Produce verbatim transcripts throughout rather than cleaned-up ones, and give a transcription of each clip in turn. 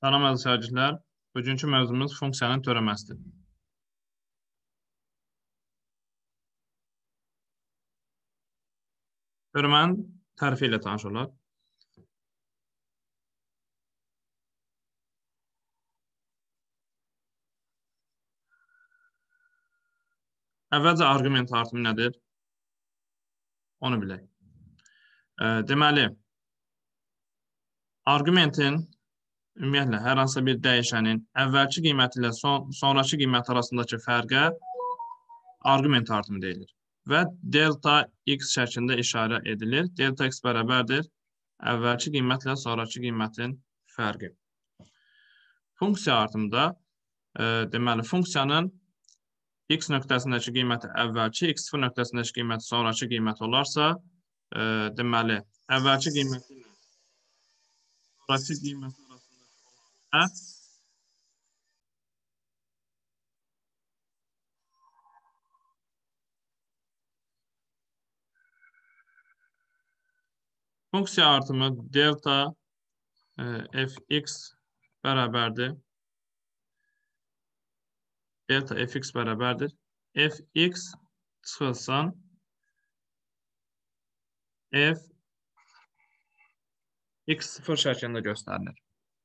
Salam əziz şagirdlər. Bugünkü mövzumuz funksiyanın törəməsidir. Törəmənin tərifi ilə tanış olaq. Əvvəlcə arqument artımı nədir? Onu bilək. Deməli, arqumentin ümumiyyətlə hər hansı bir dəyişənin əvvəlki qiyməti ilə son, sonraki qiymət arasındakı fərqə arqument artımı deyilir. Və delta x şəklində işarə edilir. Delta x bərabərdir əvvəlki qiymətlə sonraki qiymətin fərqi. Funksiya artımında e, deməli funksiyanın x nöqtəsindəki qiyməti əvvəlki, x sıfır nöqtəsindəki qiyməti sonraki qiymət olarsa, e, deməli əvvəlki qiyməti ilə sonraki qiymət arasındakı olan funksiya artımı delta e, fx bərabərdir. Delta fx bərabərdir. Fx çıxılsın f x sıfır şəklində göstərilir.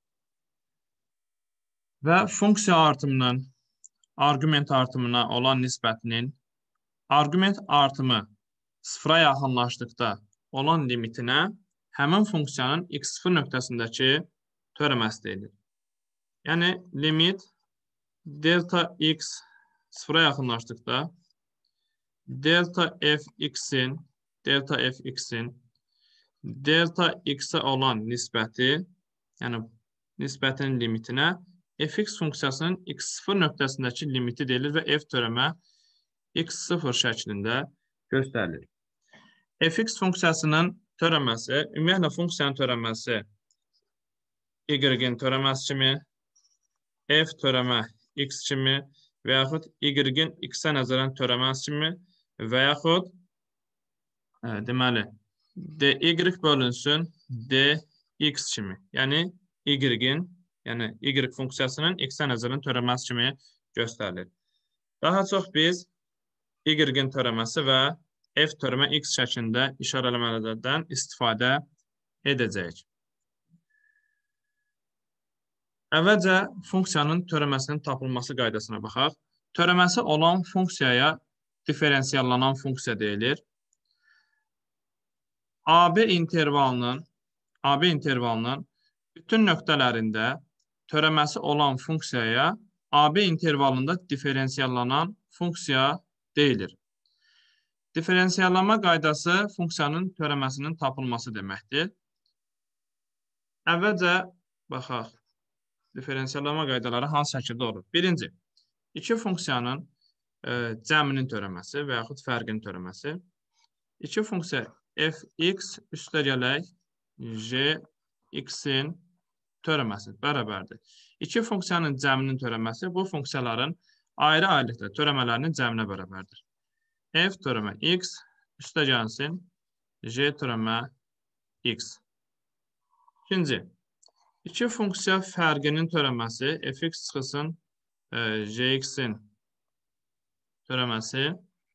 Və funksiya artımının arqument artımına olan nisbətinin arqument artımı sıfıra yaxınlaşdıqda olan limitinə həmin funksiyanın x sıfır nöqtəsindəki törəməsi deyilir. Yəni limit delta x sıfıra yaxınlaşdıqda delta fx'in delta fx'in delta x-ə olan nisbəti, yəni nisbətin limitinə fx funksiyasının x sıfır nöqtəsindəki limiti deyilir və f törəmə x sıfır şəklində göstərilir. Fx funksiyasının törəməsi, ümumiyyətlə funksiyanın törəməsi y-in törəməsi kimi, f törəmə x kimi və yaxud y-in x-ə nəzərən törəməsi kimi və yaxud e, deməli dy bölünsün dx kimi. Yəni y-in, yəni y funksiyasının x-ə nəzərən törəməsi kimi göstərilir. Daha çox biz y-in törəməsi və f törəmə x şəklində işarələmələrdən istifadə edəcəyik. Əvvəlcə funksiyanın törəməsinin tapılması qaydasına baxaq. Törəməsi olan funksiyaya diferensiyallanan funksiya deyilir. A B intervalının A B intervalının bütün nöqtələrində törəməsi olan funksiyaya A B intervalında diferensiyallanan funksiya deyilir. Diferensiyallama qaydası funksiyanın törəməsinin tapılması deməkdir. Əvvəlcə baxaq. Diferensiyallama qaydaları hansı şəkildə olur? Birinci, iki funksiyanın e, cəminin törəməsi və yaxud fərqinin törəməsi. İki funksiya fx üstə gələk jx-in törəməsi bərabərdir. İki funksiyanın cəminin törəməsi bu funksiyaların ayrı-ayrılıqda törəmələrinin cəminə bərabərdir. F törəmə x üstə gəlsin j törəmə x. İkinci, iki funksiya fərqinin törəməsi fx çıxılsın e, jx-in törəməsi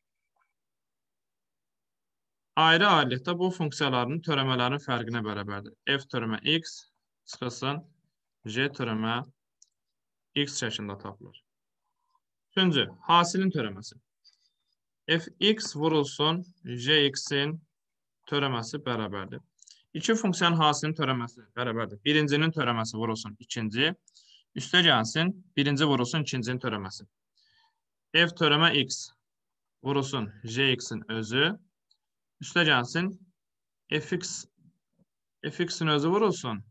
ayrı-ayrılıqda bu funksiyaların törəmələrin fərqinə bərabərdir. F törəmə x çıxılsın j törəmə x şəklində tapılır. Üçüncü, hasilin törəməsi. Fx vurulsun jx-in törəməsi bərabərdir. İki funksiyanın hasilinin törəməsi bərabərdir. Birincinin törəməsi vurulsun ikinci. Üstə gəlsin birinci vurulsun ikincinin törəməsi. F törəmə x vurulsun jx-in özü. Üstə gəlsin fx fx-in özü vurulsun.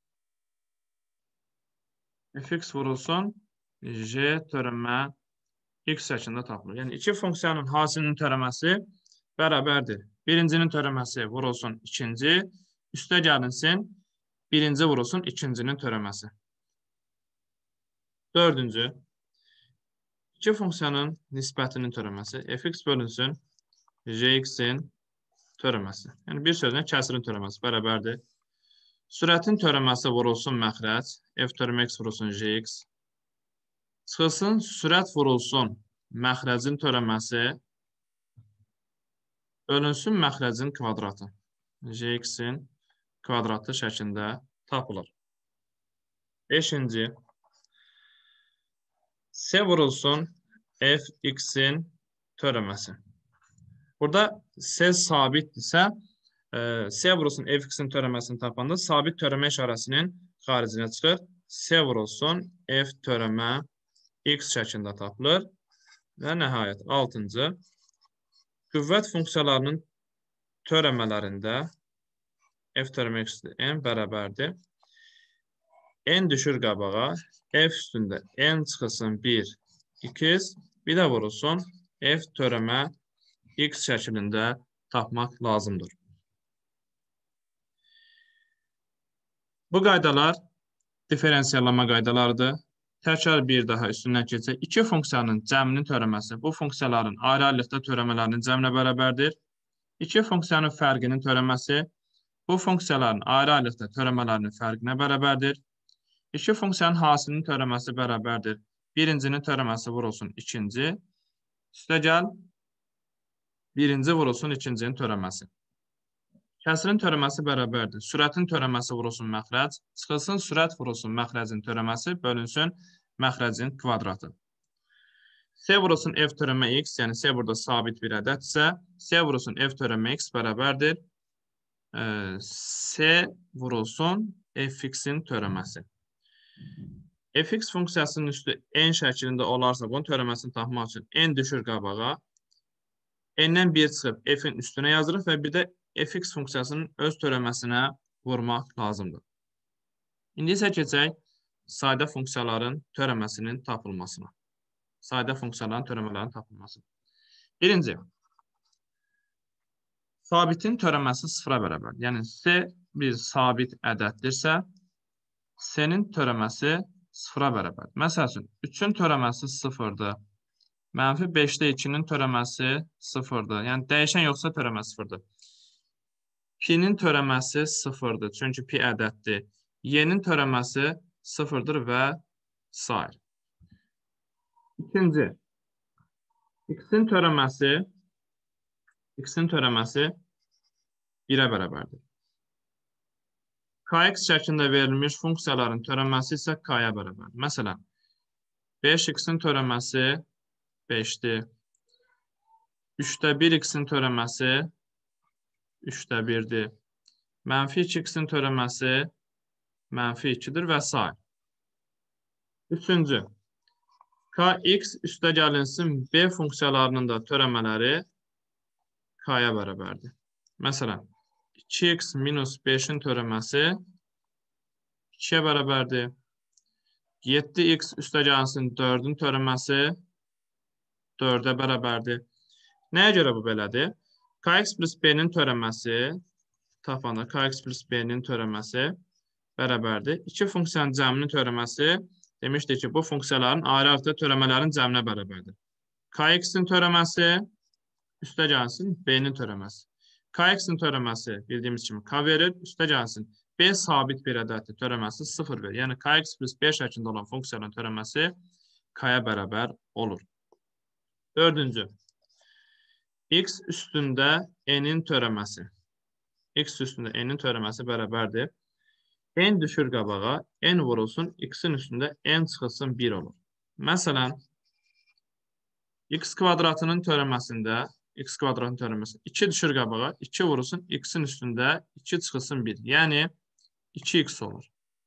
Fx vurulsun j törəmə x şəklində tapılır. Yəni, iki funksiyanın hasilinin törəməsi bərabərdir. Birincinin törəməsi vurulsun ikinci, üstə gəlinsin, birinci vurulsun ikincinin törəməsi. Dördüncü, iki funksiyanın nisbətinin törəməsi, fx bölünsün jx-in törəməsi. Yəni, bir sözlə kəsirin törəməsi bərabərdir. F törəmə x vurulsun jx-in törəməsi. F törəmə x vurulsun jx-in törəməsi. Yəni, iki funksiyanın hasilinin törəməsi bərabərdir. Birincinin törəməsi vurulsun ikinci, üstə gəlinsin, birinci vurulsun ikincinin törəməsi. Dördüncü, iki funksiyanın nisbətinin törəməsi, fx bölünsün jx-in törəməsi. Sürətin törəməsi vurulsun məxrəc, f törəmə x vurulsun gx. Çıxılsın, sürət vurulsun məxrəcin törəməsi bölünsün məxrəcin kvadratı. Gx-in kvadratı şəklində tapılır. Beşinci. S vurulsun fx-in törəməsi. Burada S sabitdirsə, S vurulsun fx-in törəməsini tapanda sabit törəmə işarəsinin xaricinə çıxır. S vurulsun f törəmə x şəklində tapılır. Və nəhayət altıncı. Qüvvət funksiyalarının törəmələrində f törəmə x n bərabərdir. N düşür qabağa, f üstündə n çıxılsın bir, x, bir də vurulsun f törəmə x şəklində tapmaq lazımdır. Bu qaydalar diferensiyallama qaydalarıdır. Təkrar bir daha üstündən keçək. İki funksiyanın cəminin törəməsi bu funksiyaların ayrı-ayrılıqda törəmələrinin cəminə bərabərdir. İki funksiyanın fərqinin törəməsi bu funksiyaların ayrı-ayrılıqda törəmələrinin fərqinə bərabərdir. İki funksiyanın hasilinin törəməsi bərabərdir. Birincinin törəməsi vurulsun ikinci. Üstə gəl. Birinci vurulsun ikincinin törəməsi. Kəsirin törəməsi bərabərdir. Sürətin törəməsi vurulsun məxrəc. Çıxılsın, sürət vurulsun məxrəcin törəməsi bölünsün məxrəcin kvadratı. S vurulsun f törəmə x, yəni S burada sabit bir ədədsə, S vurulsun f törəmə x bərabərdir. S vurulsun fx-in törəməsi. Fx funksiyasının üstü n şəklində olarsa, bunun törəməsini tapmaq üçün n düşür qabağa. N-dən bir çıxıb f-in üstünə yazırıq və bir də fx funksiyasının öz törəməsinə vurmaq lazımdır. İndi isə keçək sayda funksiyaların törəməsinin tapılmasına. Sayda funksiyaların törəmələrinin tapılmasına. Birinci. Sabitin törəməsi sıfıra bərabər. Yəni, S bir sabit ədəddirsə, S-nin törəməsi sıfıra bərabər. Məsəl üçün, üçün törəməsi sıfırdır. Mənfi beşdə ikinin törəməsi sıfırdır. Yəni, dəyişən yoxsa törəmə sıfırdır. P-nin törəməsi sıfırdır. Çünki P ədəddir. Y-nin törəməsi sıfırdır və sair. İkinci. X-in törəməsi X-in törəməsi birə bərabərdir. Kx şəklində verilmiş funksiyaların törəməsi isə K-ya bərabərdir. Məsələn, beş x-in törəməsi beşdir. üçdə bir x-in törəməsi üçdə birdir. Mənfi iki x-in törəməsi mənfi ikidir və s. Üçüncü. Kx üstə gəlinsin B funksiyalarının da törəmələri K-ya bərabərdir. Məsələn, iki x minus beşin törəməsi ikiyə bərabərdir. yeddi x üstə gəlsin dördün törəməsi dördə bərabərdir. Nəyə görə bu belədir? Kx plus B-nin törəməsi tapanda Kx plus B-nin törəməsi bərabərdir. İki funksiyanın cəminin törəməsi demişdik ki, bu funksiyaların ayrı-ayrı törəmələrin cəminə bərabərdir. Kx-in törəməsi üstə gəlsin B-nin törəməsi. Kx-in törəməsi bildiyimiz kimi K verir, üstə gəlsin. B sabit bir ədəddir, törəməsi sıfır verir. Yəni, Kx plus B şəklində olan funksiyanın törəməsi K-ya bərabər olur. Dördüncü. X üstündə N-in törəməsi. X üstündə N-in törəməsi bərabərdir. N düşür qabağa, N vurulsun, X-in üstündə N çıxılsın bir olur. Məsələn, X kvadratının törəməsində X kvadratının törəməsi iki düşür qabağa, iki vurulsun, X-in üstündə iki çıxılsın bir. Yəni, iki x olur.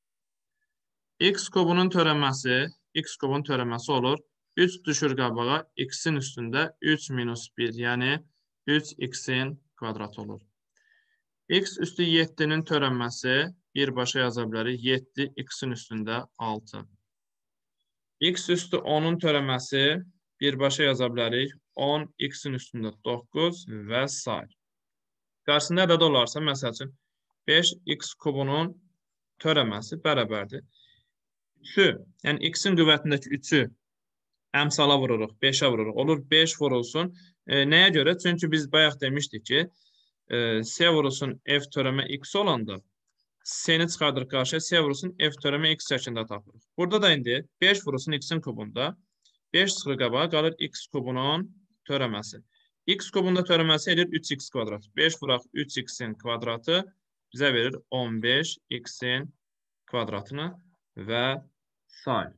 X kubunun törəməsi, X kubunun törəməsi olur. üç düşür qabağa, X-in üstündə üç minus bir, yəni üç x-in kvadratı olur. X üstü yeddinin törəməsi birbaşa yaza bilərik. yeddi x-in üstündə altı. X üstü onun törəməsi birbaşa yaza bilərik. on x-in üstündə doqquz və s. Qarşısında ədəd olarsa, məsəl üçün, beş x kubunun törəməsi bərabərdir. üçü, yəni x-in qüvvətindəki üçü əmsala vururuq, beşə vururuq. Olur beş vurulsun. E, nəyə görə? Çünki biz bayaq demişdik ki, e, S vurulsun f törəmə x olanda S-ni çıxardırıq qarşıya. S vurulsun F törəmə X şəklində tapırıq. Burada da indi beş vurulsun X-in kubunda. beş çıxır qabağa qalır X kubunun törəməsi. X kubunda törəməsi edir üç X kvadrat. beş vuraq üç X-in kvadratı bizə verir on beş X-in kvadratını və sair.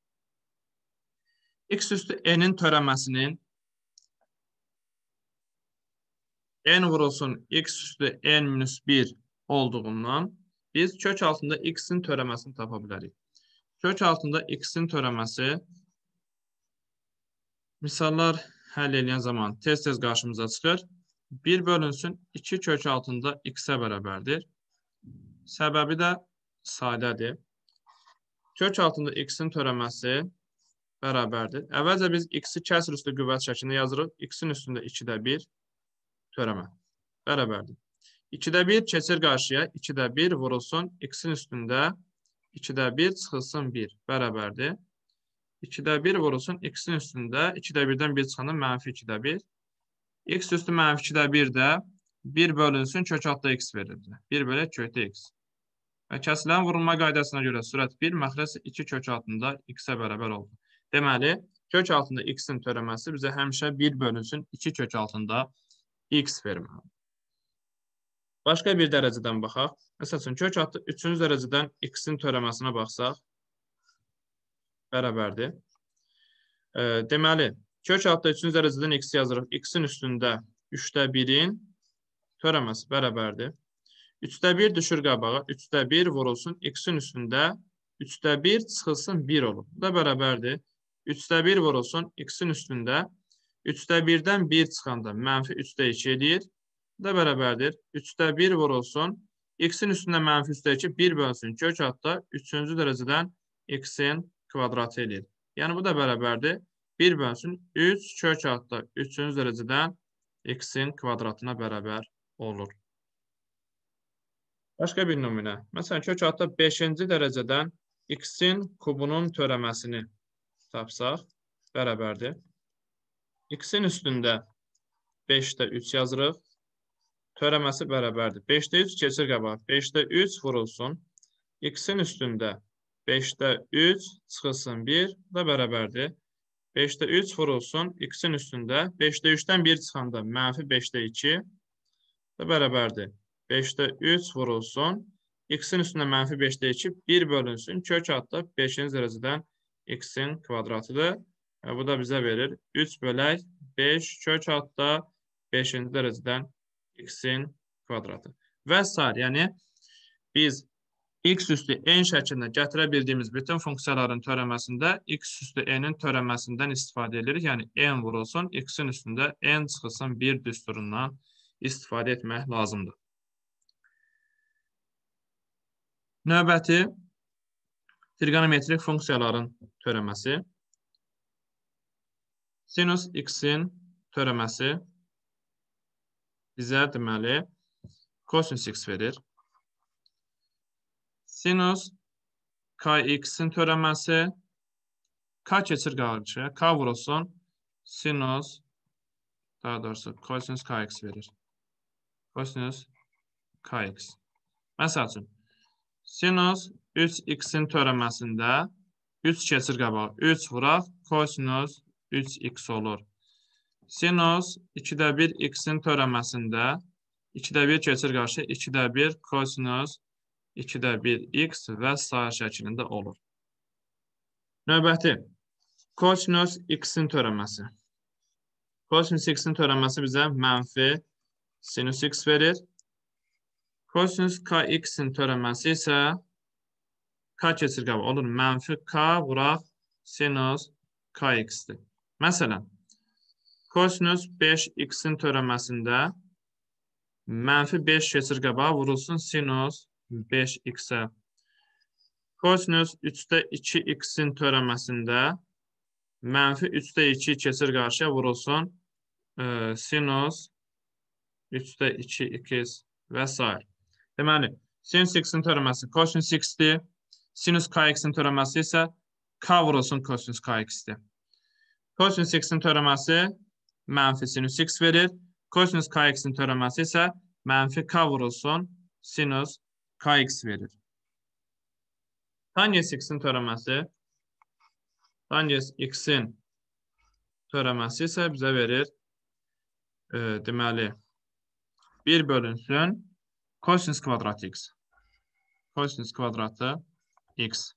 X üstü N-in törəməsinin N vurulsun X üstü N minus bir olduğundan biz kök altında X-in törəməsini tapa bilərik. Kök altında X-in törəməsi misallar həll edən zaman tez-tez qarşımıza çıxır. bir bölünsün iki kök altında X-ə bərabərdir. Səbəbi də sadədir. Kök altında X-in törəməsi bərabərdir. Əvvəlcə biz X-i kəsr üstü qüvvət şəklində yazırıq. X-in üstündə ikidə bir törəmə bərabərdir. ikidə bir keçir qarşıya. ikidə bir vurulsun. X-in üstündə ikidə bir çıxılsın bir bərabərdir. ikidə bir vurulsun. X-in üstündə ikidə birdən bir çıxanda mənfi ikidə bir. X üstü mənfi ikidə bir də bir bölünsün kök altında X verirdi. bir bölü kökdə X. Və kəsilən vurulma qaydasına görə sürət bir, məxrəc iki kök altında X-ə bərabər oldu. Deməli, kök altında X-in törəməsi bizə həmişə bir bölünsün iki kök altında X verməlidir. Başqa bir dərəcədən baxaq. Məsəl üçün, kök altında üçüncü dərəcədən X-in törəməsinə baxsaq, bərabərdir. E, deməli, kök altında üçüncü dərəcədən X yazırıq. X-in üstündə üçdə birin törəməsi bərabərdir. üçdə bir düşür qabağa. üçdə bir vurulsun. X-in üstündə üçdə bir çıxılsın bir olur. Bu da bərabərdir. üçdə bir vurulsun. X-in üstündə üçdə birdən bir çıxanda mənfi üçdə iki edir. Bu da bərabərdir. üçdə bir vurulsun. X-in üstündə mənfi üçdə iki bir bölsün. Kök altında üçüncü dərəcədən X-in kvadratı edir. Yəni bu da bərabərdir. bir bölsün üç kök altında üçüncü dərəcədən X-in kvadratına bərabər olur. Başqa bir nümunə. Məsələn, kök altında beşinci dərəcədən X-in kubunun törəməsini tapsaq, bərabərdir. X-in üstündə beşdə üç yazırıq. Törəməsi bərabərdir. beşdə üç keçir qabağa. beşdə üç vurulsun. X-in üstündə beşdə üç çıxılsın bir da bərabərdir. beşdə üç vurulsun. X-in üstündə beşdə üçdən bir çıxanda mənfi beşdə iki da bərabərdir. beşdə üç vurulsun. X-in üstündə mənfi beşdə iki bir bölünsün. Kök altında beşinci dərəcədən X-in kvadratıdır. Və bu da bizə verir üç bölək beş kök altında beşinci dərəcədən X-in kvadratı. Və sair. Yəni, biz X üstü N şəklində gətirə bildiyimiz bütün funksiyaların törəməsində X üstü N-in törəməsindən istifadə edirik. Yəni, N vurulsun. X-in üstündə N çıxılsın bir düsturundan istifadə etmək lazımdır. Növbəti trigonometrik funksiyaların törəməsi. Sinus X-in törəməsi bizə deməli kosinus X verir. Sinus K-X-in törəməsi K keçir qarşıya. K vurulsun. Sinus daha doğrusu kosinus K-X verir. Kosinus K-X. Məsəl üçün, sinus üç X-in törəməsində üç keçir qabağa. üç vuraq. Kosinus üç X olur. Sinus ikidə bir X-in törəməsində ikidə bir keçir qarşıya. ikidə bir kosinus ikidə bir X və sair şəklində olur. Növbəti, kosinus X-in törəməsi. Kosinus X-in törəməsi bizə mənfi sinus X verir. Kosinus K-X-in törəməsi isə K keçir qabağa olur. Mənfi K vuraq sinus K-X-dir. Məsələn, kosinus beş X-in törəməsində mənfi beş keçir qabağa vurulsun sinus beş X-ə. Kosinus üçdə iki X-in törəməsində mənfi üçdə iki keçir qarşıya vurulsun e, sinus üçdə iki X və s. Deməli, sinus X-in törəməsi kosinus X-dir. Sinus K-X-in törəməsi isə K vurulsun kosinus K-X-dir. Kosinus X-in törəməsi mənfi sinus X verir. Kosinus K-X-in törəməsi isə mənfi K vurulsun sinus kx verir. Tangens x-in törəməsi tangens x-in törəməsi isə bizə verir e, deməli bir bölünsün kosinus kvadrat x. Kosinus kvadratı x.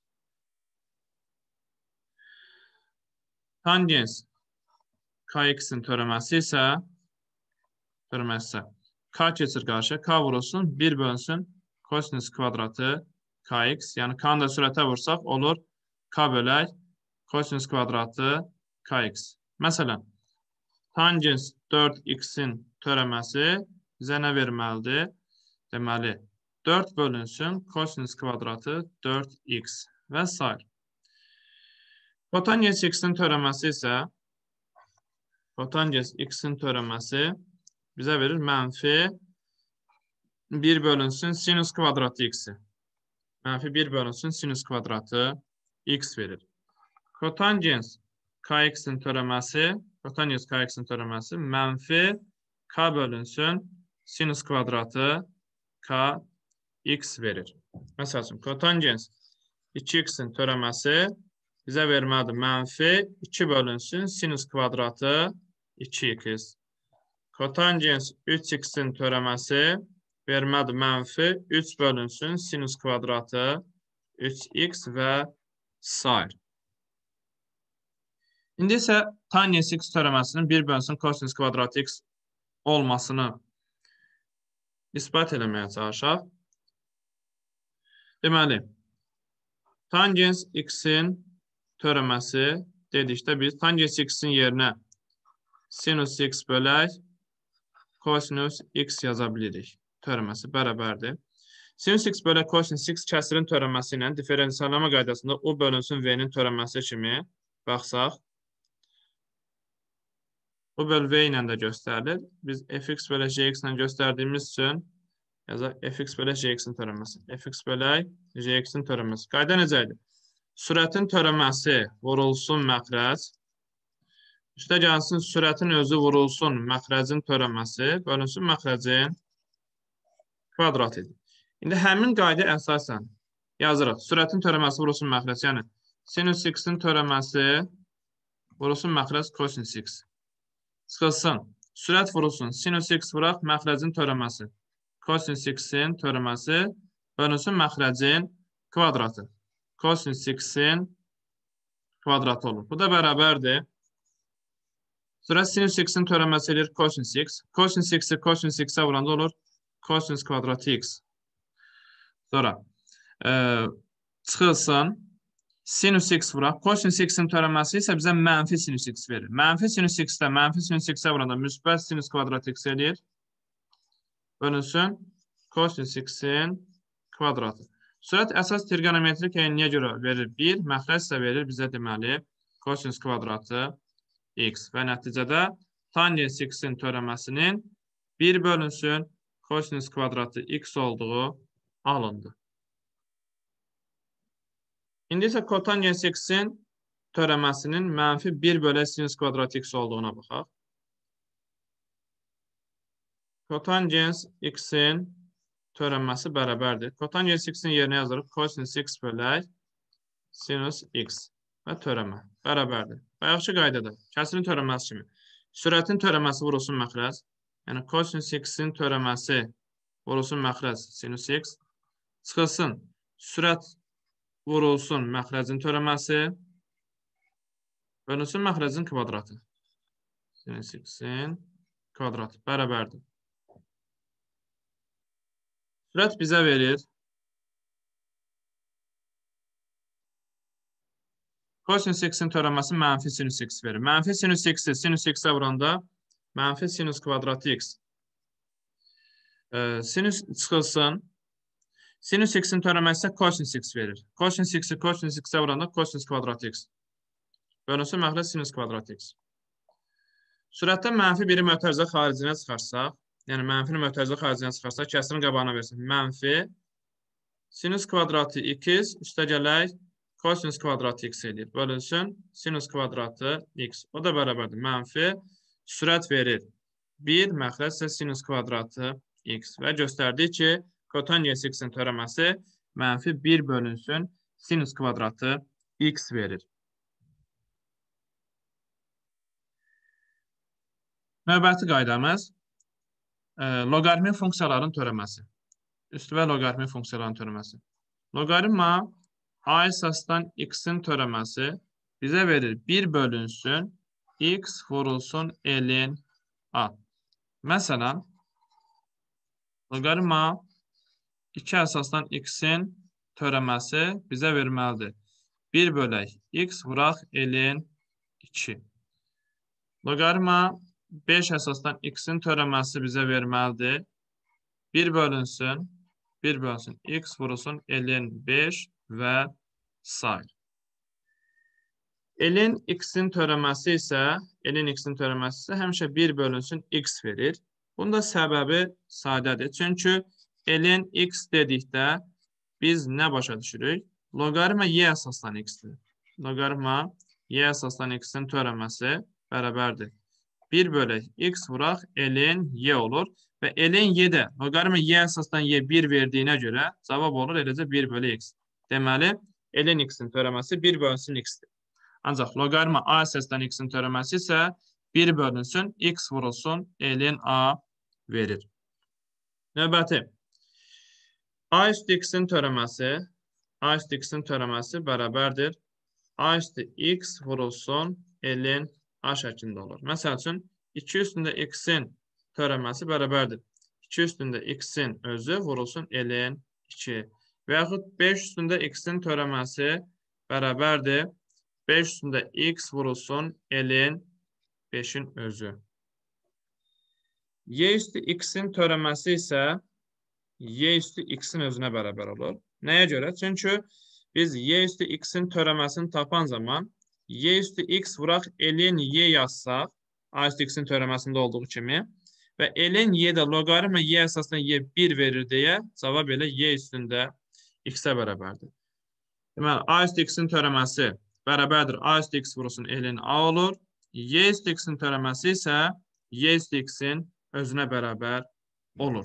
Tangens kx-in törəməsi isə törəməsi isə k keçir qarşı, k vurulsun, bir bölünsün kosinus kvadratı kx. Yəni k-nı da sürətə vursaq olur k bölək kosinus kvadratı kx. Məsələn, tangens dörd x-in törəməsi bizə nə verməlidir? Deməli, dörd bölünsün kosinus kvadratı dörd x və s. Kotangens x-in törəməsi isə kotangens x-in törəməsi bizə verir mənfi bir bölünsün sinus kvadratı x-i. Mənfi bir bölünsün sinus kvadratı x verir. Kotangens kx-in törəməsi kotangens kx-in törəməsi mənfi k bölünsün sinus kvadratı k x verir. Məsəl üçün, kotangens iki x-in törəməsi bizə verməlidir mənfi iki bölünsün sinus kvadratı iki x. Kotangens üç x-in törəməsi verməlidir mənfi üç bölünsün sinus kvadratı üç x və s. İndi isə tangens x törəməsinin bir bölünsün kosinus kvadratı x olmasını ispat eləməyə çalışaq. Deməli, tangens x-in törəməsi dedikdə biz tangens x-in yerinə sinus x bölək kosinus x yaza bilirik. Törəməsi bərabərdir. Sinus x bölək kosinus x kəsirin törəməsi ilə diferensiyallama qaydasında u bölünsün v-nin törəməsi kimi baxsaq, u böl v ilə də göstərilir. Biz fx bölək gx ilə göstərdiyimiz üçün yazaq fx bölək gx-in törəməsi. Fx bölək gx-in törəməsi. Qayda necə idi? Sürətin törəməsi vurulsun məxrəc. Üstə gəlsin sürətin özü vurulsun məxrəcin törəməsi bölünsün məxrəcin kvadrat edir. İndi həmin qayda əsasən yazırıq. Sürətin törəməsi vurulsun məxrəc. Yəni sinus x-in törəməsi vurulsun məxrəc kosinus x. Çıxılsın. Sürət vurulsun. Sinus x vuraq məxrəcin törəməsi. Kosinus x-in törəməsi bölünsün məxrəcin kvadratı. Kosinus x-in kvadratı olur. Bu da bərabərdir. Sürət sinus x-in törəməsi edir kosinus x. Kosinus x-i kosinus x-ə vuranda olur kosinus kvadratı x. Sonra e, çıxılsın. Sinus x vuraq. Kosinus x-in törəməsi isə bizə mənfi sinus x verir. Mənfi sinus x-də mənfi sinus x-ə vuranda müsbət sinus kvadrat x edir. Bölünsün kosinus x-in kvadratı. Sürət əsas trigonometrik əyniyə görə verir bir, məxrəc isə verir bizə deməli kosinus kvadratı x və nəticədə tangens x-in törəməsinin bir bölünsün kosinus kvadratı x olduğu alındı. İndi isə kotangens x-in törəməsinin mənfi bir bölək sinus kvadratı x olduğuna baxaq. Kotangens x-in törəməsi bərabərdir. Kotangens x-in yerinə yazırıq kosinus x bölək sinus x və törəmə bərabərdir. Bayaqçı qaydada kəsirin törəməsi kimi. Sürətin törəməsi vurulsun məxrəc. Yəni kosinus x-in törəməsi vurulsun məxrəc sinus x. Çıxılsın. Sürət vurulsun məxrəcin törəməsi bölünsün məxrəcin kvadratı. Sinus x-in kvadratı bərabərdir. Sürət bizə verir kosinus x-in törəməsi mənfi sinus x verir. Mənfi sinus x-i sinus x-ə vuranda mənfi sinus kvadratı x. Ee, sinus çıxılsın. Sinus x-in törəməsi isə kosinus x verir. Kosinus x-i kosinus x-ə vuranda kosinus kvadrat x. Bölünsün məxrəc sinus kvadrat x. Sürətdən mənfi biri mötərizə xaricinə çıxarsaq, yəni mənfini mötərizə xaricinə çıxarsaq, kəsirin qabağına versin. Mənfi sinus kvadratı x üstə gələk kosinus kvadratı x edir. Bölünsün sinus kvadratı x. O da bərabərdir. Mənfi sürət verir bir, məxrəc isə sinus kvadratı x və göstərdik ki, Kotangens x-in törəməsi mənfi bir bölünsün sinus kvadratı x verir. Növbəti qaydamız e, loqaritmik funksiyaların törəməsi. Üstü və loqaritmik funksiyaların törəməsi. Loqaritma a əsasdan x-in törəməsi bizə verir bir bölünsün x vurulsun ln a. Məsələn, loqaritma iki əsasdan x-in törəməsi bizə verməlidir. bir bölək x vuraq ln iki. Loqaritma beş əsasdan x-in törəməsi bizə verməlidir. bir bölünsün, bir bölünsün x vurulsun ln beş və sair. Ln x-in törəməsi isə, ln x-in törəməsi isə həmişə bir bölünsün x verir. Bunun da səbəbi sadədir. Çünki ln x dedikdə biz nə başa düşürük? Loqaritma y əsasdan x-dir. Loqaritma y əsasdan x-in törəməsi bərabərdir. bir bölək x vuraq ln y olur. Və ln y də loqaritma y əsasdan y bir verdiyinə görə cavab olur eləcə bir bölü x. Deməli, ln x-in törəməsi bir bölünsün x-dir. Ancaq loqaritma a əsasdan x-in törəməsi isə bir bölünsün x vurulsun ln a verir. Növbəti. A üstü x-in törəməsi a üstü x-in törəməsi bərabərdir. A üstü x vurulsun ln a şəklində olur. Məsəl üçün, iki üstündə x-in törəməsi bərabərdir. iki üstündə x-in özü vurulsun ln iki. Və yaxud beş üstündə x-in törəməsi bərabərdir. beş üstündə x vurulsun ln beşin özü. Y üstü x-in törəməsi isə y üstü x-in özünə bərabər olur. Nəyə görə? Çünki biz y üstü x-in törəməsini tapan zaman y üstü x vuraq ln y yazsaq, a üstü x-in törəməsində olduğu kimi və ln y də loqaritma y əsasında y bir verir deyə cavab elə y üstündə x-ə bərabərdir. Deməli, a üstü x-in törəməsi bərabərdir a üstü x vurulsun ln a olur. Y üstü x-in törəməsi isə y üstü x-in özünə bərabər olur.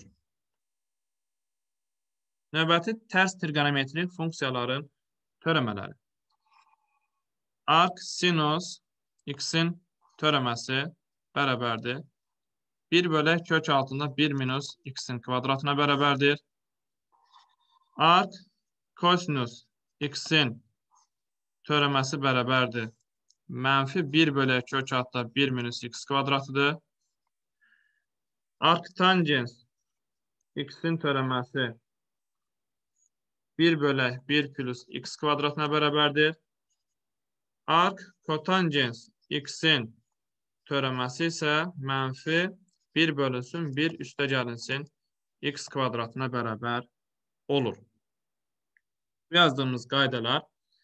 Növbəti tərs trigonometrik funksiyaların törəmələri. Arc sinus x-in törəməsi bərabərdir. bir bölək kök altında bir minus x-in kvadratına bərabərdir. Arc kosinus x-in törəməsi bərabərdir. Mənfi bir bölək kök altında bir minus x kvadratıdır. Arc tangens x-in törəməsi bir bölək bir plus x kvadratına bərabərdir. Arc kotangens x-in törəməsi isə mənfi bir bölünsün bir üstə gəlinsin x kvadratına bərabər olur. Yazdığımız qaydalar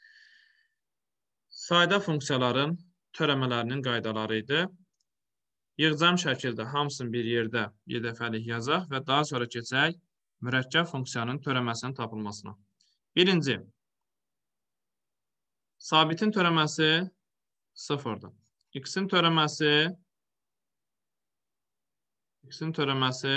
sayda funksiyaların törəmələrinin qaydaları idi. Yığcam şəkildə hamısını bir yerdə bir dəfəlik yazaq və daha sonra keçək mürəkkəb funksiyanın törəməsinin tapılmasına. Birinci, sabitin törəməsi sıfırdır. X-in törəməsi X-in törəməsi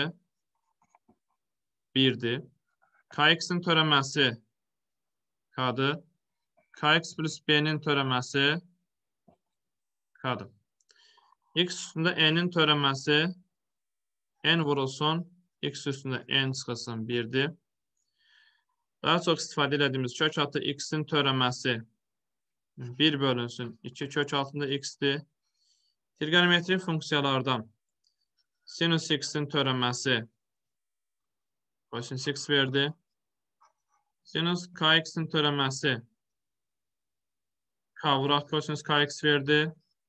birdir. Kx-in törəməsi K-dır. Kx plus B-nin törəməsi K-dır. X üstündə N-in törəməsi N vurulsun, X üstündə N çıxılsın birdir. Daha çox istifadə edədiyimiz kök altı X-in törəməsi bir bölünsün iki kök altında X-dir. Trigonometrik funksiyalardan sinus X-in törəməsi kosinus X verdi. Sinus Kx-in törəməsi K vuraq kosinus Kx verdi.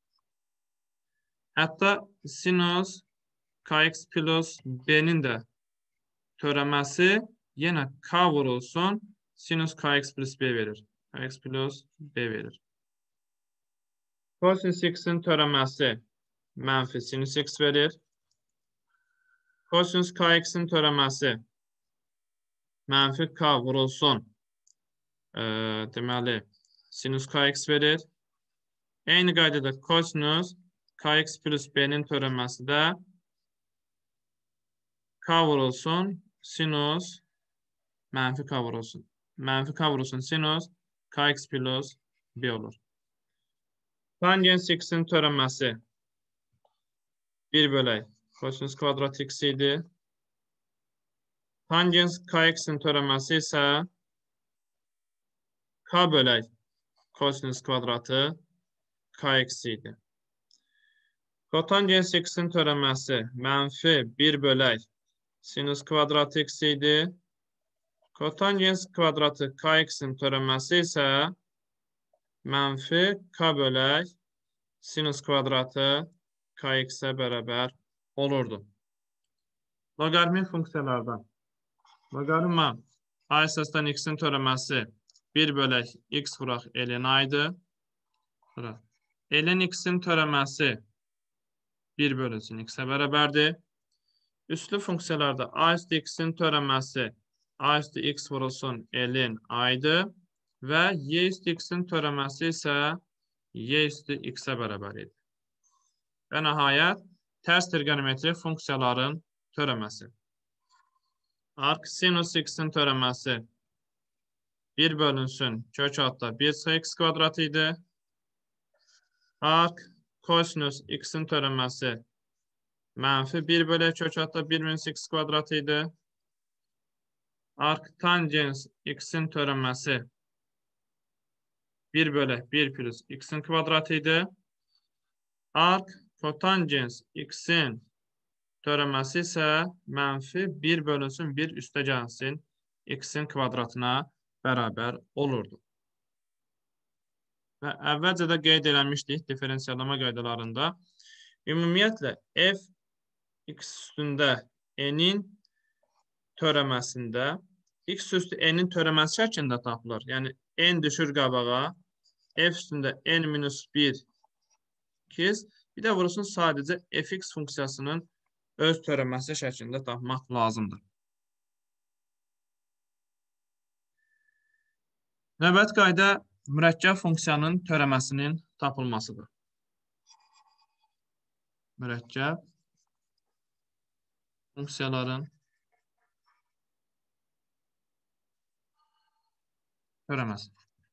Hətta sinus Kx plus B-nin də törəməsi yenə K vurulsun, sinus Kx plus B verir. Kx plus B verir. Kosinus X-in törəməsi mənfi sinus X verir. Kosinus Kx-in törəməsi mənfi K vurulsun, e, deməli, sinus Kx verir. Eyni qaydada kosinus Kx plus B-nin törəməsi də K vurulsun, sinus Mənfi k vurulsun. Mənfi k vurulsun sinus kx plus b olur. Tangens x'in törənməsi bir bölək kosinus kvadrat x idi. Tangens kx'in törənməsi isə k bölək kosinus kvadratı kx idi. Kotangens x'in törənməsi mənfi bir bölək sinus kvadratı x idi. Kotangens kvadratı kx'in törənməsi isə mənfi k bölək sinus kvadratı kx'e bərabər olurdu. Loqaritmik funksiyalardan loqaritma a əsasdan x'in törənməsi bir bölək x vuraq ln a-ydı. Ln x'in törənməsi bir bölünsün x'e bərabərdir. Üslü funksiyalarda a üstü x'in törənməsi a üstü x vurulsun ln a-ydı və y üstü x'in törənməsi isə y üstü x'e bərabər idi. Və nəhayət, tərs trigonometri funksiyaların törənməsi. Arc sinus x'in törənməsi bir bölünsün kök altda bir sıx x kvadrat idi. Arc kosinus x'in törənməsi mənfi bir bölək kök altda bir minus x kvadrat idi. Arc tangens x'in törənməsi bir bölək bir plus x'in kvadrat idi. Arc kotangens x'in törənməsi isə mənfi bir bölünsün bir üstəgəlsin x'in kvadratına bərabər olurdu. Və əvvəlcə də qeyd eləmişdik diferensiyalama qaydalarında. Ümumiyyətlə, f x üstündə n'in törəməsində x üstü n'in törəməsi şəklində tapılır. Yəni, n düşür qabağa, f üstündə n minus bir ikiz, bir də vurulsun sadəcə fx funksiyasının öz törəməsi şəklində tapmaq lazımdır. Növbəti qayda mürəkkəb funksiyanın törəməsinin tapılmasıdır. Mürəkkəb funksiyaların törəməsi.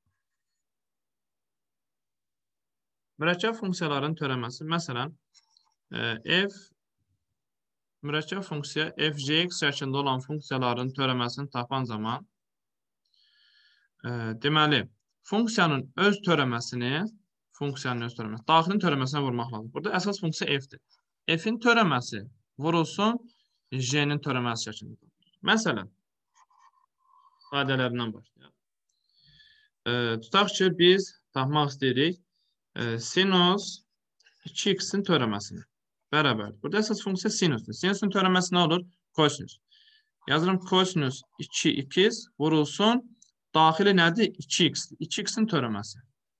Mürəkkəb funksiyaların törəməsi, məsələn, f mürəkkəb funksiya fgx şəklində olan funksiyaların törəməsini tapan zaman deməli, funksiyanın öz törəməsini, funksiyanın öz törəməsi, daxilin törəməsinə vurmaq lazım. Burada əsas funksiya f'dir. F'in törəməsi vurulsun j'nin törəməsi şəklində. Məsələn, sadələrindən başlayaq. Tutaq ki, biz tapmaq istəyirik sinus iki x'in törəməsini. Bərabər. Burada əsas funksiya sinusdur. Sinusun törəməsi nə olur? Kosinus. Yazırım kosinus iki ikiz vurulsun. Daxili nədir? iki x. iki x'in törəməsi.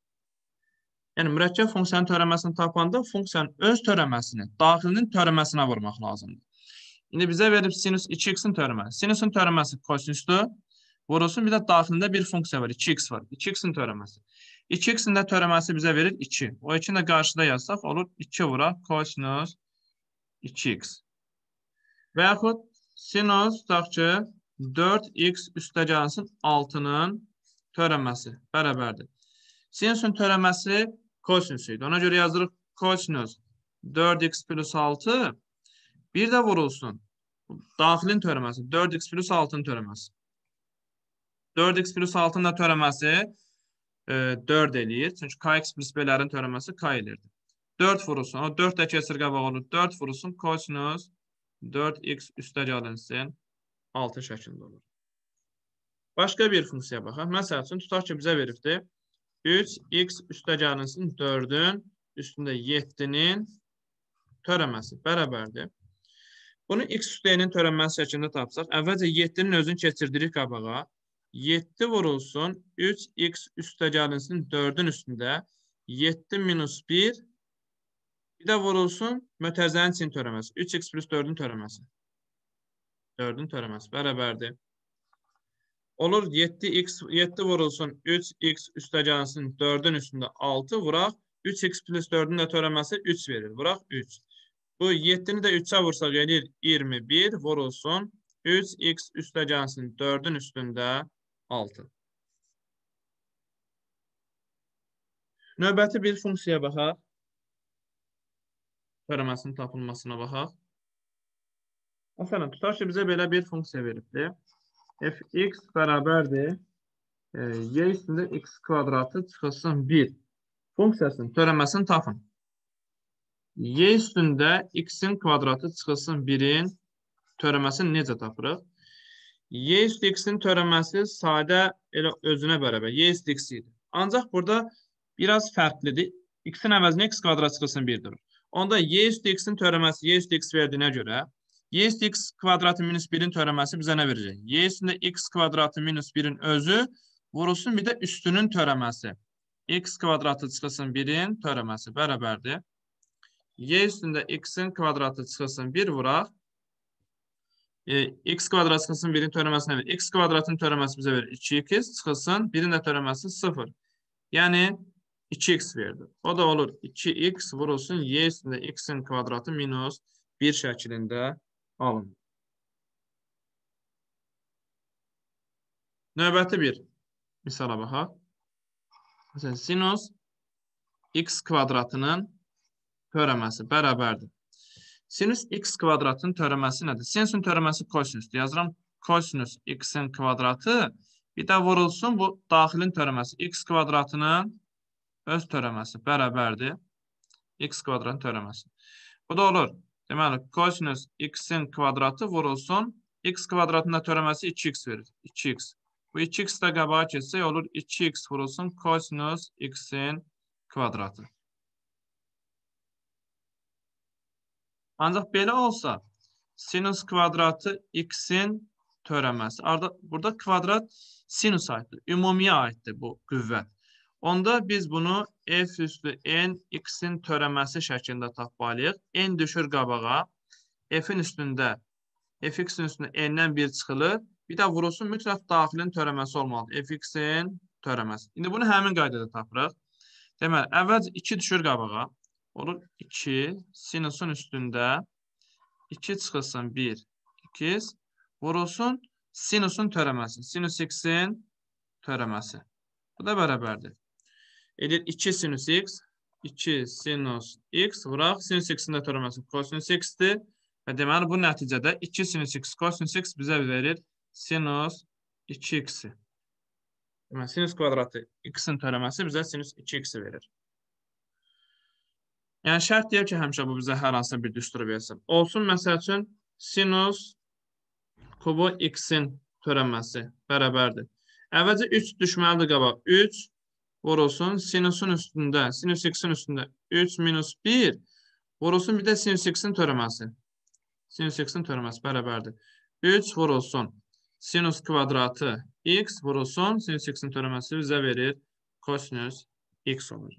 Yəni, mürəkkəb funksiyanın törəməsini tapanda funksiyanın öz törəməsini daxilinin törəməsinə vurmaq lazımdır. İndi bizə verib sinus iki x'in törəməsi. Sinusun törəməsi kosinusdur. Vurulsun, bir də daxilində bir funksiya var. iki x var. iki x'in törəməsi. iki x'in də törəməsi bizə verir iki. O ikini də qarşıda yazsaq olur iki vuraq kosinus iki x. Və yaxud sinus tutaq ki, dörd x üstəgəlsin altının törəməsi bərabərdir. Sinusun törəməsi kosinus idi. Ona görə yazırıq kosinus dörd x plus altı bir də vurulsun. Daxilin törəməsi dörd x plus altının törəməsi. dörd x plus altının da törəməsi dörd eləyir. Çünki kx plus b-lərin törəməsi k elirdi. dörd vurulsun. O dörd də keçir qabaq olur. dörd vurulsun kosinus dörd x üstəgəlsin altı şəklində olur. Başqa bir funksiya baxaq. Məsəl üçün, tutaq ki, bizə veribdir. üç x üstəgəlsin dördün üstündə yeddinin törəməsi bərabərdir. Bunu x üstəyinin törəməsi şəklində tapsaq, əvvəlcə yeddinin özünü keçirdirik qabağa. yeddi vurulsun üç x üstəgəlsin dördün üstündə yeddi minus bir bir də vurulsun mötərizənin çin törəməsi. üç x plus dördün törəməsi. dördün törəməsi bərabərdir. Olur yeddi x yeddi vurulsun üç x üstəgəlsin dördün üstündə altı vuraq. üç x plus dördün də törəməsi üç verir. Vuraq üç. Bu yeddini də üçə vursaq eləyir iyirmi bir vurulsun üç x üstəgəlsin dördün üstündə altı. Növbəti bir funksiyaya baxaq. Törəməsinin tapılmasına baxaq. Məsələn, tutaq ki, bizə belə bir funksiya veribdir. Fx bərabərdir. E, y üstündə x kvadratı çıxılsın bir. Funksiyasının törəməsini tapın. Y üstündə x-in kvadratı çıxılsın birin törəməsini necə tapırıq? Y üstü x-in törəməsi sadə elə özünə bərabər. Y üstü x idi. Ancaq burada biraz fərqlidir. X-in əvəzinə x kvadrat çıxılsın bir durur. Onda y üstü x-in törəməsi y üstü x verdiyinə görə y üstü x kvadratı minus birin törəməsi bizə nə verəcək? Y üstündə x kvadratı minus birin özü vurulsun bir də üstünün törəməsi. X kvadratı çıxılsın birin törəməsi bərabərdir. Y üstündə x-in kvadratı çıxılsın bir vuraq. E, x kvadrat çıxılsın birin törəməsinə verir. X kvadratın törəməsi bizə verir iki x çıxılsın birin də törəməsi sıfır. Yəni iki x verdi. O da olur iki x vurulsun y üstündə x-in kvadratı minus bir şəklində alınır. Növbəti bir misala baxaq. Məsələn, sinus x kvadratının törəməsi bərabərdir. Sinus x kvadratının törəməsi nədir? Sinusun törəməsi kosinüsdür. Yazıram kosinüs x-in kvadratı bir də vurulsun bu daxilin törəməsi. X kvadratının öz törəməsi bərabərdir. X kvadratının törəməsi. Bu da olur. Deməli, kosinüs x-in kvadratı vurulsun. X kvadratında törəməsi iki x verir. iki x. Bu iki x də qabağa keçsək olur iki x vurulsun kosinüs x-in kvadratı. Ancaq belə olsa, sinus kvadratı x-in törəməsi. Burada kvadrat sinus aiddir, ümumiyə aiddir bu qüvvət. Onda biz bunu f üstü n x-in törəməsi şəklində tapmalıyıq. N düşür qabağa, f-in üstündə, f-in üstündə n-dən bir çıxılır. Bir də vurulsun mütləq daxilin törəməsi olmalıdır. F-in törəməsi. İndi bunu həmin qaydada tapırıq. Deməli, əvvəlcə iki düşür qabağa. Olur iki, sinusun üstündə iki çıxılsın bir, iki, vurulsun sinusun törəməsi. Sinus x-in törəməsi. Bu da bərabərdir. Edir iki sinus x, iki sinus x, vuraq sinus x-in də törəməsi kosinus x-dir. Və deməli bu nəticədə iki sinus x, kosinus x bizə verir sinus iki x-i. Deməli, sinus kvadratı x-in törəməsi bizə sinus iki x-i verir. Yəni, şərt deyək ki, həmişə bu bizə hər hansısa bir düsturu versin. Olsun, məsəl üçün, sinus kubu x-in törəməsi bərabərdir. Əvvəlcə üç düşməlidir qabaq. üç vurulsun sinusun üstündə, sinus x-in üstündə üç minus bir vurulsun bir də sinus x-in törəməsi. Sinus x-in törəməsi bərabərdir. üç vurulsun sinus kvadratı x vurulsun sinus x-in törəməsi bizə verir kosinus x olur.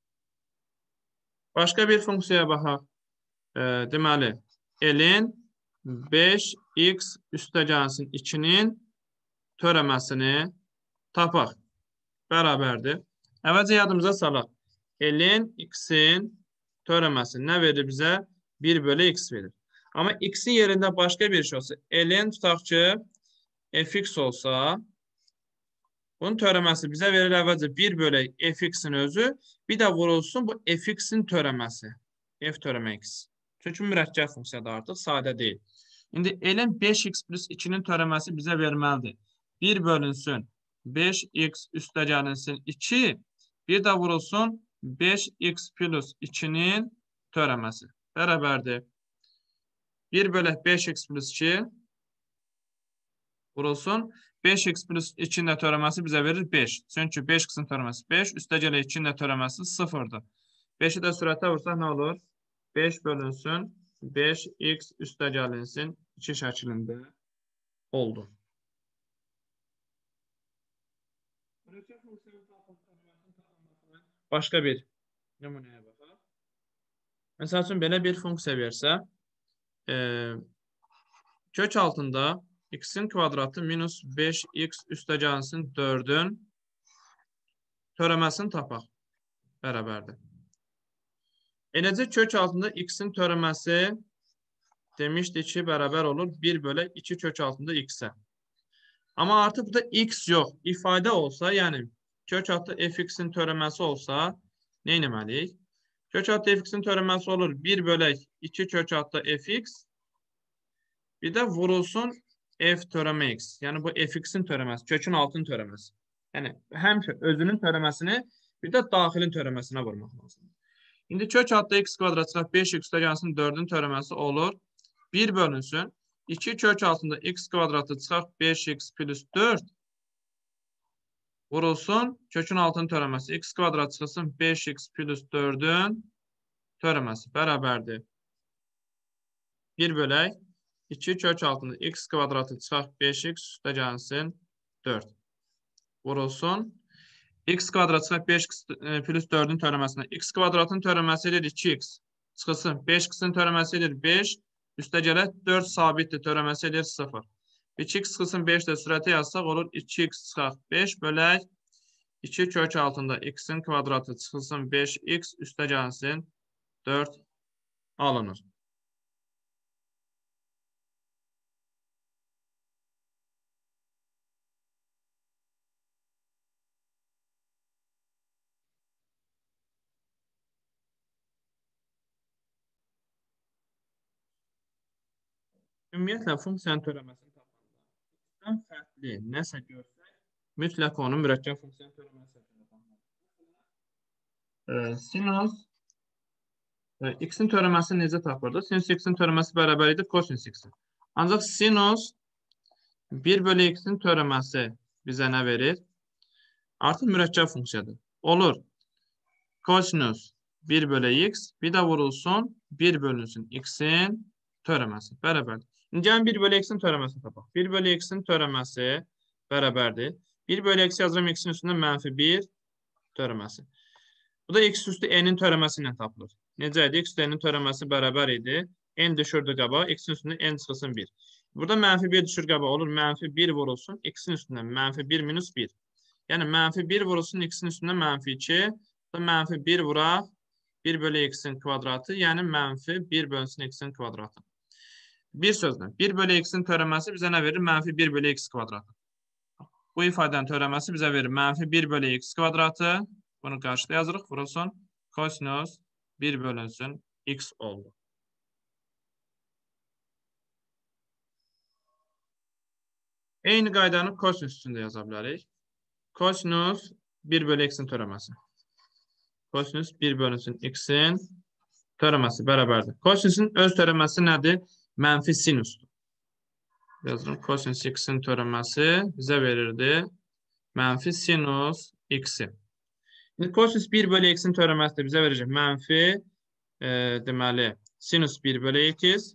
Başqa bir funksiyaya baxaq. E, deməli, elin beş x üstəgəlsin ikinin törəməsini tapaq. Bərabərdir. Əvvəlcə yadımıza salaq. Elin x-in törəməsi nə verir bizə? bir bölü x verir. Amma x-in yerində başqa bir şey olsa, elin tutaq ki, fx olsa, bunun törəməsi bizə verir əvvəlcə bir bölü fx-in özü, bir də vurulsun bu fx-in törəməsi. F törəmə x. Çünki mürəkkəb funksiyadır artıq, sadə deyil. İndi elin beş x plus ikinin törəməsi bizə verməlidir. bir bölünsün beş x üstəgəlinsin iki, bir də vurulsun beş x plus ikinin törəməsi. Bərabərdir. bir bölü beş x plus iki vurulsun. beş x plus ikinin də törəməsi bizə verir beş. Çünki beş x-in törəməsi beş, üstəgələ ikinin də törəməsi sıfırdır. beşi də sürətə vursaq nə olur? beş bölünsün beş x üstəgəlinsin iki şəklində oldu. Başqa bir nümunəyə baxaq. Məsəl üçün, belə bir funksiya versə, e, kök altında x-in kvadratı minus beş x üstəgəlsin dördün törəməsini tapaq. Bərabərdir. Eləcə kök altında x-in törəməsi demişdik ki bərabər olur bir bölü iki kök altında x-ə. Amma artıq burada x yox. İfadə olsa, yəni kök altı fx'in törəməsi olsa, nə etməliyik? Kök altı fx'in törəməsi olur bir bölü iki kök altı fx. Bir də vurulsun f törəmə x. Yəni bu fx'in törəməsi, kökün altının törəməsi. Yəni həmişə özünün törəməsini bir də daxilin törəməsinə vurmaq lazımdır. İndi kök altı x kvadrat çıxaq beş x üstəgəlsin dördün törəməsi olur. bir bölünsün. iki kök altında x kvadratı çıxaq beş x plus dörd vurulsun. Kökün altının törəməsi x kvadrat çıxılsın beş x plus dördün törəməsi bərabərdir. bir bölək iki kök altında x kvadratı çıxaq beş x üstəgəlsin dörd vurulsun. X kvadrat çıxaq beş x plus dördün törəməsinə. X kvadratın törəməsi edir iki x. Çıxılsın. beş x-in törəməsi edir beş. Üstə gələk dörd sabitdir. Törəməsi edir sıfır. iki x çıxılsın beş də sürəti yazsaq olur iki x çıxaq beş bölək iki kök altında x-in kvadratı çıxılsın beş x üstə gəlsin dörd alınır. Ümumiyyətlə, funksiyanın törəməsini tapanda fərqli nəsə görsək, mütləq onu mürəkkəb funksiyanın törəməsi tapmalıyıq. Sinus x-in törəməsini necə tapırdıq? Sinus x-in törəməsi bərabər idi kosinus x-in. Ancaq sinus bir bölü x-in törəməsi bizə nə verir? Artıq mürəkkəb funksiyadır. Olur kosinus bir bölü x, bir də vurulsun bir bölünsün x-in törəməsi bərabərdir. İndi gəlin bir bölü x-in törəməsini tapaq. bir bölü x-in törəməsi bərabərdir. bir bölü x yazıram x-in üstündə mənfi bir törəməsi. Bu da x üstü n-in törəməsi ilə tapılır. Necə idi? X üstü n-in törəməsi bərabər idi. N düşürdü qaba, x-in üstündə n çıxılsın bir. Burada mənfi bir düşür qaba olur. Mənfi bir vurulsun x-in üstündə mənfi bir minus bir. Yəni mənfi bir vurulsun x-in üstündə mənfi iki. Burada mənfi bir vuraq bir bölü x-in kvadratı, yəni mənfi bir bölünsün x-in kvadratı. Bir sözlə, bir bölü x-in törəməsi bizə nə verir? Mənfi bir bölü x kvadratı. Bu ifadənin törəməsi bizə verir mənfi bir bölü x kvadratı. Bunu qarşıda yazırıq, vurulsun. Kosinus bir bölünsün x oldu. Eyni qaydanı kosinus üstündə yaza bilərik. Kosinus bir bölü x-in törəməsi. Kosinus bir bölünsün x-in törəməsi bərabərdir. Kosinusun öz törəməsi nədir? Mənfi sinusdur. Yazırım, kosinus x-in törəməsi bizə verirdi mənfi sinus x-i. Kosinus bir bölü x-in törəməsi də bizə verəcək mənfi e, deməli sinus bir bölü x.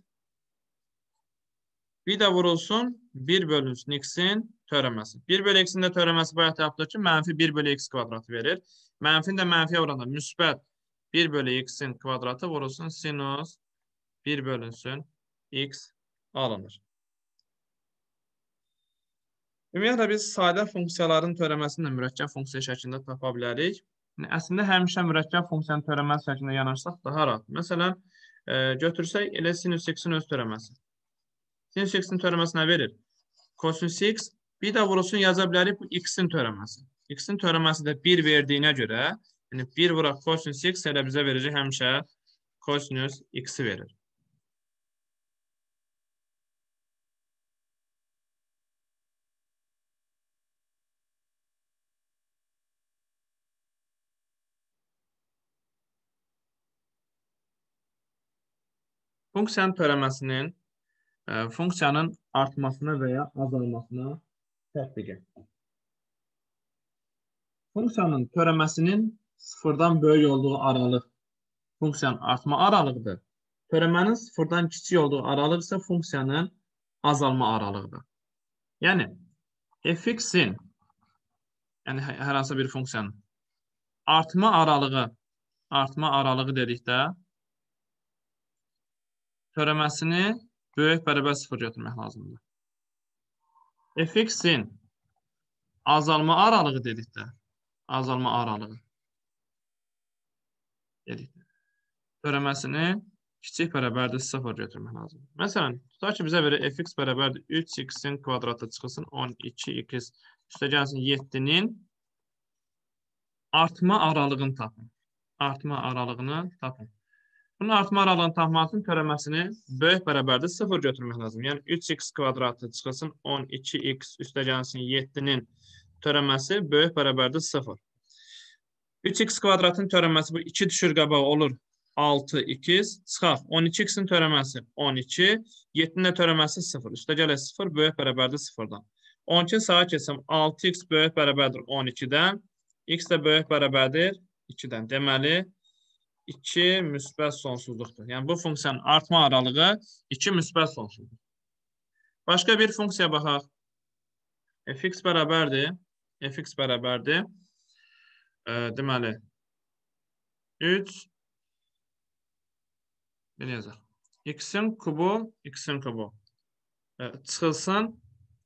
Bir də vurulsun bir bölünsün x-in törəməsi. bir bölü x-in də törəməsi bayaq tapdıq ki, mənfi bir bölü x kvadratı verir. Mənfin də mənfiyə vuranda müsbət bir bölü x-in kvadratı vurulsun sinus bir bölünsün x alınır. Ümumiyyətlə, biz sadə funksiyaların törəməsini də mürəkkəb funksiya şəklində tapa bilərik. Əslində, həmişə mürəkkəb funksiyanın törəməsi şəklində yanaşsaq daha rahat. Məsələn, e, götürsək elə sinus x-in öz törəməsi. Sinus x-in törəməsi nə verir? Kosinus x, bir də vurulsun yaza bilərik bu x-in törəməsi. X-in törəməsi də bir verdiyinə görə, yəni bir vuraq kosinus x elə bizə verəcək həmişə kosinus x-i verir. Funksiyanın törəməsinin e, funksiyanın artmasına və ya azalmasına tətbiq et. Funksiyanın törəməsinin sıfırdan böyük olduğu aralıq funksiyanın artma aralığıdır. Törəmənin sıfırdan kiçik olduğu aralıq isə funksiyanın azalma aralığıdır. Yəni, fx-in, yəni hər hansı bir funksiyanın artma aralığı, artma aralığı dedikdə törəməsini böyük bərabər sıfır götürmək lazımdır. Fx-in azalma aralığı dedikdə, azalma aralığı dedikdə, törəməsini kiçik bərabərdir sıfır götürmək lazım. Məsələn, tutaq ki, bizə verir fx bərabərdir üç x-in kvadratı çıxılsın on iki x üstə gəlsin yeddinin artma aralığını tapın. Artma aralığını tapın. Bunun artma aralığını tapmaq üçün törəməsini böyük bərabərdir sıfır götürmək lazım. Yəni üç x kvadratı çıxılsın on iki x üstə gəlsin yeddinin törəməsi böyük bərabərdir sıfır. üç x kvadratın törəməsi bu iki düşür qabağa olur altı x. Çıxaq on iki x-in törəməsi on iki, yeddinin törəməsi sıfır. Üstə gələ sıfır böyük bərabərdir sıfırdan. on iki sağa keçsəm altı x böyük bərabərdir on ikidən, x də böyük bərabərdir ikidən. Deməli, iki müsbət sonsuzluqdur. Yəni, bu funksiyanın artma aralığı iki müsbət sonsuzluqdur. Başqa bir funksiya baxaq. Fx bərabərdir. Fx bərabərdir. E, deməli, üç belə yazaq. X-in kubu, X-in kubu. E, çıxılsın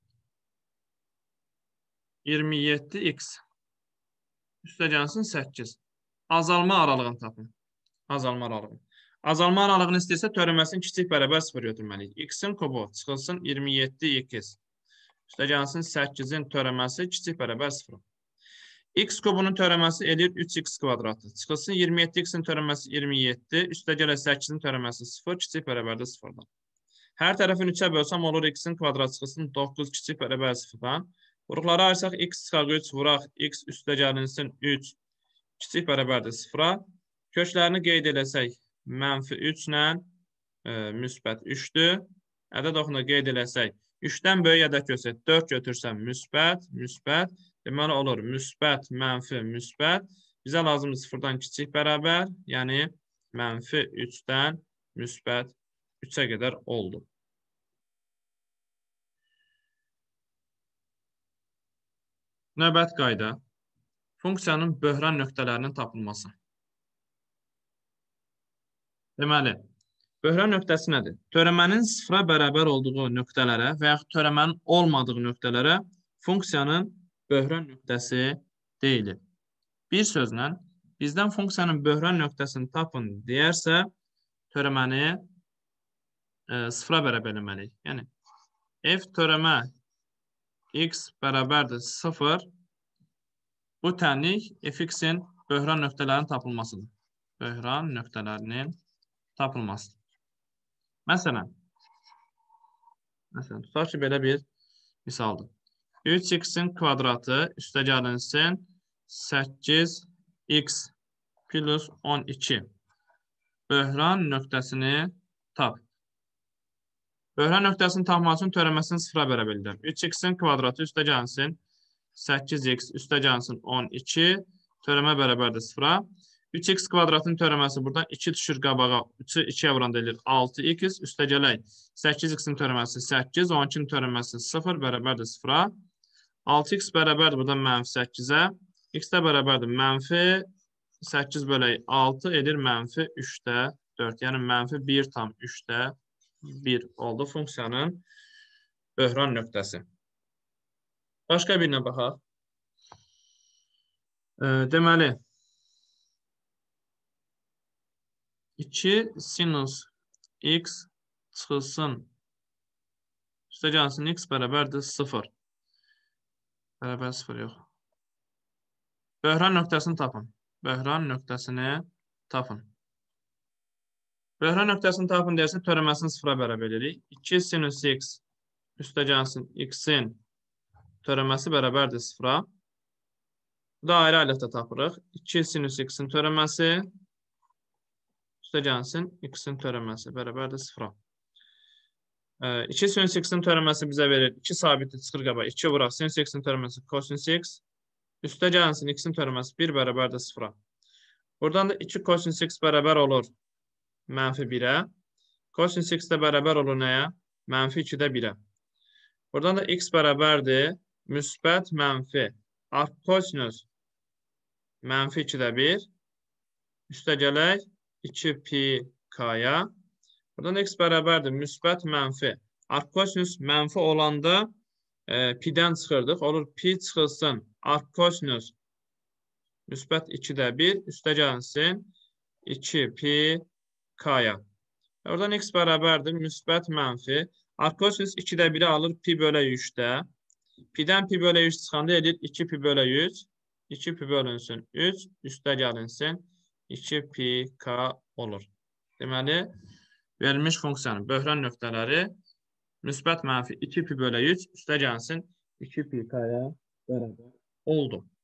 iyirmi yeddi x. Üstə gəlsin səkkiz. Azalma aralığını tapın. Azalma aralığı. Azalma aralığını istəyirsə, törəməsinin kiçik bərabər sıfır götürməliyik. X-in kubu çıxılsın iyirmi yeddi x. Üstə gəlsin səkkizin törəməsi kiçik bərabər sıfır. X kubunun törəməsi edir üç x kvadratı. Çıxılsın iyirmi yeddi x-in törəməsi iyirmi yeddi. Üstə gələ səkkizin törəməsi sıfır, kiçik bərabərdir sıfırdan. Hər tərəfin üçə bölsəm olur x-in kvadratı çıxılsın doqquz kiçik bərabər sıfırdan. Vuruqları ayırsaq x çıxaq üç vuraq x üstə gəlinsin üç kiçik bərabərdir sıfıra. Köklərini qeyd eləsək, mənfi üç ilə e, müsbət üçdür. Ədəd oxunu qeyd eləsək, üçdən böyük ədəd götürsək, dörd götürsəm müsbət, müsbət. Deməli olur, müsbət, mənfi, müsbət. Bizə lazımdır sıfırdan kiçik bərabər, yəni mənfi üçdən müsbət üçə qədər oldu. Növbət qayda. Funksiyanın böhran nöqtələrinin tapılması. Deməli, böhran nöqtəsi nədir? Törəmənin sıfıra bərabər olduğu nöqtələrə və yaxud törəmənin olmadığı nöqtələrə funksiyanın böhran nöqtəsi deyilir. Bir sözlə, bizdən funksiyanın böhran nöqtəsini tapın deyərsə, törəməni e, sıfıra bərabər eləməliyik. Yəni, f törəmə x bərabərdir sıfır, bu tənlik fx-in böhran nöqtələrinin tapılmasıdır. Böhran nöqtələrinin tapılması. Məsələn, məsələn, tutaq ki, belə bir misaldır. üç x-in kvadratı üstə gəlinsin səkkiz x plus on iki. Böhran nöqtəsini tap. Böhran nöqtəsini tapmaq üçün törəməsini sıfıra bərabər edir. üç x-in kvadratı üstə gəlinsin səkkiz x üstə gəlsin on iki. Törəmə bərabərdir sıfıra. üç x kvadratın törəməsi buradan iki düşür qabağa, üçü ikiyə vuranda edir altı x. Üstə gələk səkkiz x-in törəməsi səkkiz, on ikinin törəməsi sıfır bərabərdir sıfıra. altı x bərabərdir buradan mənfi səkkizə. X də bərabərdir mənfi səkkiz bölək altı edir mənfi üçdə dörd. Yəni mənfi bir tam üçdə bir oldu funksiyanın böhran nöqtəsi. Başqa birinə baxaq. E, deməli, iki sinus x çıxılsın üstə gəlsin x bərabərdir sıfır. Bərabər sıfır yox. Böhran nöqtəsini tapın. Böhran nöqtəsini tapın. Böhran nöqtəsini tapın deyərsə, törəməsini sıfıra bərabər edirik. iki sinus x üstə gəlsin x-in törəməsi bərabərdir sıfıra. Bu da ayrı-ayrılıqda tapırıq. iki sinus x-in törəməsi üstə gəlsin x-in törəməsi bərabərdir sıfıra. iki sinus x-in törəməsi bizə verir. iki sabitdir çıxır qaba. iki vuraq. Sinus x-in törəməsi kosinus x. Üstə gəlsin x-in törəməsi bir bərabərdir sıfıra. Buradan da iki kosinus x bərabər olur mənfi birə. Kosinus x də bərabər olur nəyə? Mənfi ikidə birə. Buradan da x bərabərdir müsbət mənfi. Arq kosinus mənfi ikidə bir. Üstə gələk iki pi k-ya. Buradan x bərabərdir müsbət mənfi. Arq kosinus mənfi olanda e, pi-dən çıxırdıq. Olur pi çıxılsın. Arq kosinus müsbət ikidə bir. Üstə gəlsin iki pi k-ya. Oradan x bərabərdir, müsbət mənfi. Arcosinus ikidə biri alır pi bölə üçdə. Pi'dən pi bölə üç çıxanda edir iki pi bölə üç. iki pi bölünsün üç, üstə gəlinsin iki pi k olur. Deməli, verilmiş funksiyanın böhran nöqtələri müsbət mənfi iki pi bölə üç, üstə gəlsin iki pi k-ya bərabər oldu.